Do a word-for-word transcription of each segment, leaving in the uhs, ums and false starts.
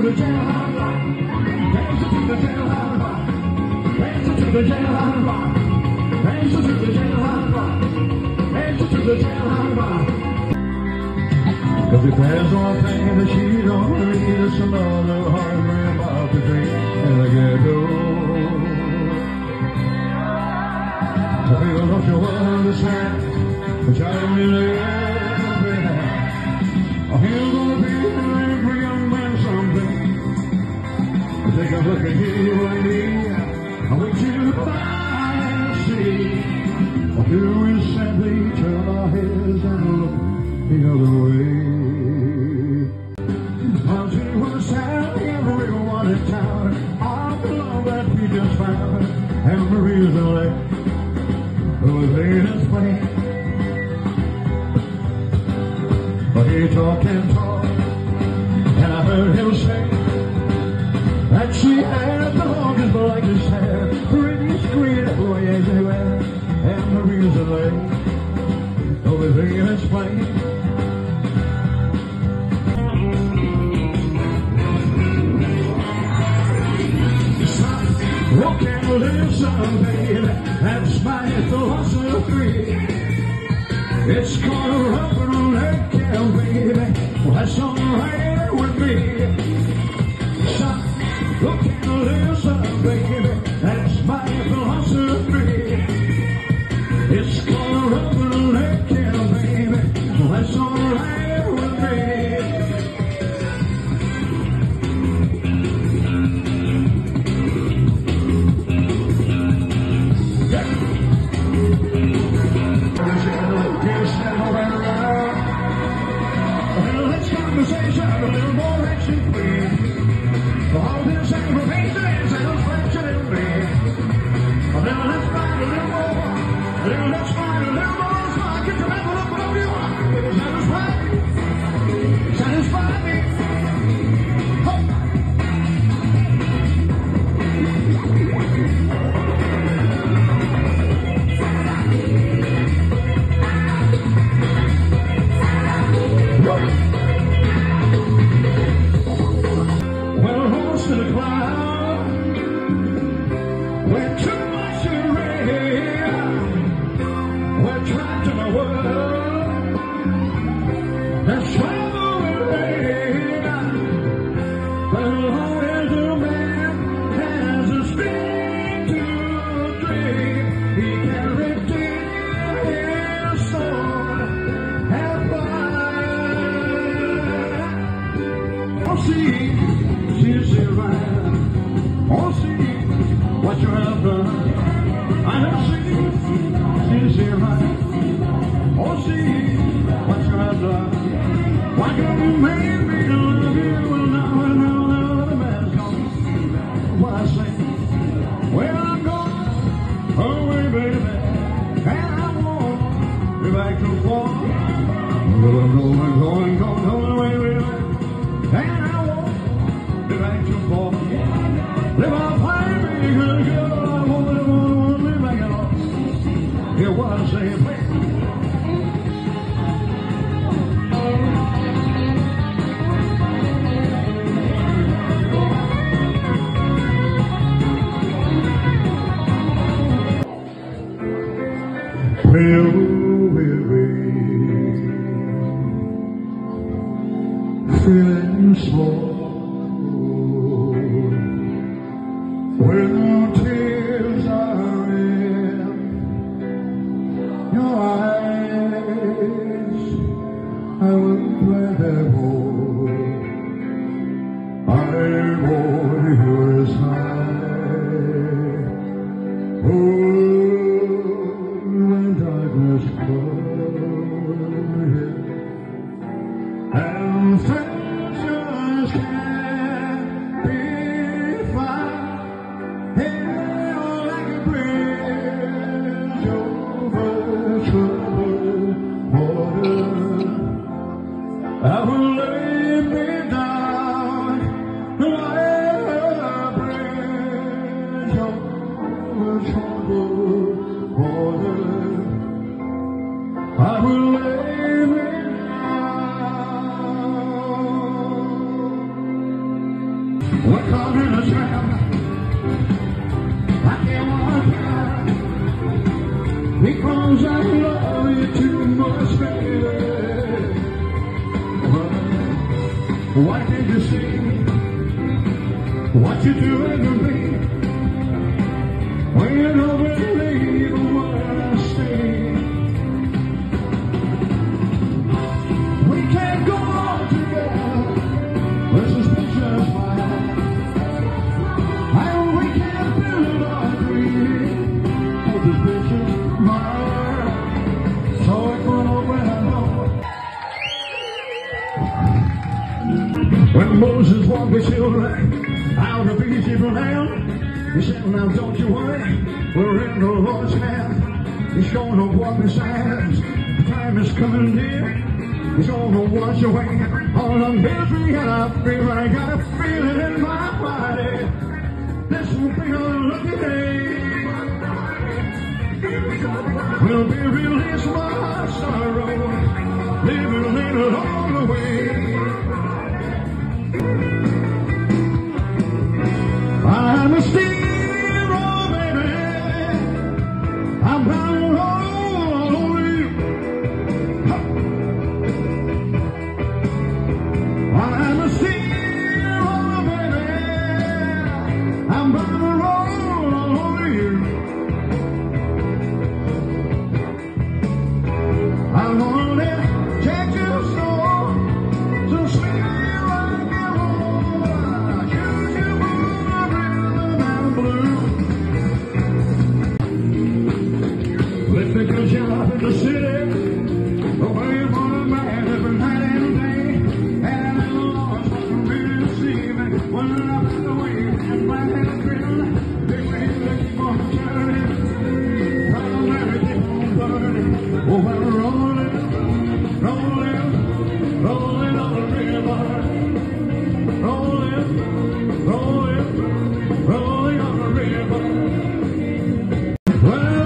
the jailhouse rock. Dancing to the jailhouse rock. Dancing to the jailhouse rock. Dancing to the jailhouse rock. Dancing to the jailhouse rock. Cause if there's one thing that she don't need, it's another hungry about to drink in the ghetto. So people, don't you understand, which I really am. Oh, he's gonna be every young man someday. Take a look at you and me. I want you to find and see. What do we simply turn our heads and look the other way? Until we're sad, everyone in town, all the love that we just found, and the reason why was in his way. But he talked and talked, and I heard him say that she had the longest blackest hair, pretty screen boy everywhere, and the reason why was in his way. Walk and live some, baby, that's my philosophy. It's called up and let go, baby, well, that's alright with me. Son, walk and live some, baby, that's my philosophy. It's called up and let go, baby, well, that's alright with me. Conversation, a little more action, please. For all this aggravation and satisfaction in me. A little less fight, a little more. A little less fight, a little more. So I get your level up wherever you are. Satisfy me. Satisfy me. To the cloud, we're too much to rain, we're trapped in a world that's trouble and rain. But as long as a man has a string to drink, he can redeem his soul and fly. Oh, see, she's right. Oh, see what you have done. I have seen, she's right. Oh, see what you have done. Why can't you make me love you and now and now another man's gone? What I say? Well, I'm going away, baby, and I won't be back to fall. Well, I'm going, going, going, going away, baby, and I won't be back to fall. Live on fire, baby, good girl. I won't, won't, won't live back at all. Hear what I'm saying, please. Well, we're feeling small. When the tears are in your eyes, I will let them hold. I hold your side. Oh, when darkness comes and friends just can't be found. I will lay me down like a bridge over troubled water. I will lay me down. We're caught in a trap. I can't walk out because I love you too much, baby. Why can't you see what you're doing to me? When you don't believe what I say, we can't go on together. This is pictures mine, and we can't build our dream. Oh, this picture's mine, so I go where I know. When Moses walked the children out of Egypt land, he said, now don't you worry, we're in the Lord's hand. He's gonna walk beside us. Time is coming near. He's gonna wash away all the misery and I feel. I got a feeling in my body. This will be a lucky day. We'll be released from our sorrow, living later all the way. I'm a steam roll, baby. I'm bound all over you. I'm a steam roll, baby. I'm bound all over you. I'm gonna take you slow to sleep. Job in the city, away from the man every night and day, and the Lord's gonna really see me when I'm away and my head grin. They may keep on turning, I'll never keep on burning. Oh, I'm rolling, rolling, rolling on the river, rolling, rolling, rolling on the river. Well,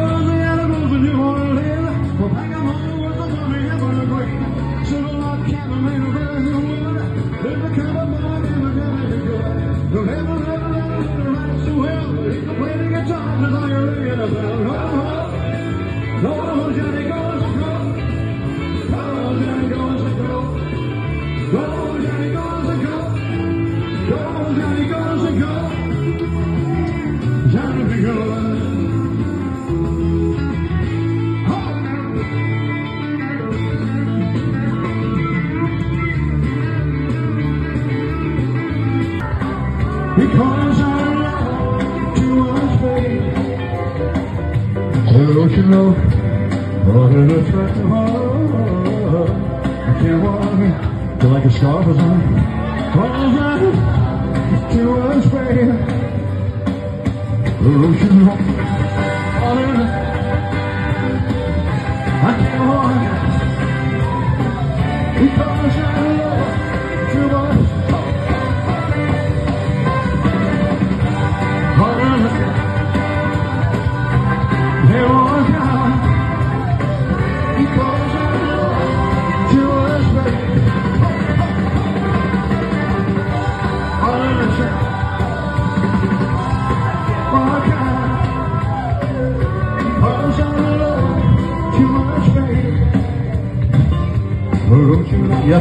because I love too much, baby. Don't you know, what in a track of heart, I can't walk me till like a scarf or something. Cause I love too much, baby. Don't you know, what in a, I can't walk because I love too much. Yes,